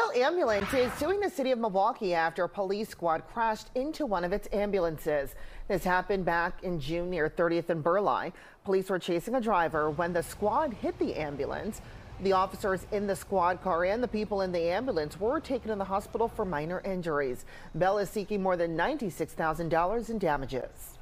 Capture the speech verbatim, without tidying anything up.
Well, ambulance is suing the city of Milwaukee after a police squad crashed into one of its ambulances. This happened back in June near thirtieth and Burleigh. Police were chasing a driver when the squad hit the ambulance. The officers in the squad car and the people in the ambulance were taken to the hospital for minor injuries. Bell is seeking more than ninety-six thousand dollars in damages.